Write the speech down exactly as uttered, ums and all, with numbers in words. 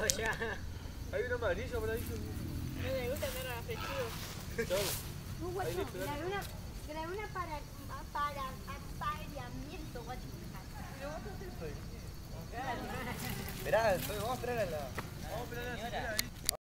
ya. Hay un amarillo por ahí. No me gusta tener afectivo. Muy guacho, grabé una, grabé una para, para apareamiento, guacho. Esperá, vamos a esperar a la... Vamos a esperar a la señora ahí.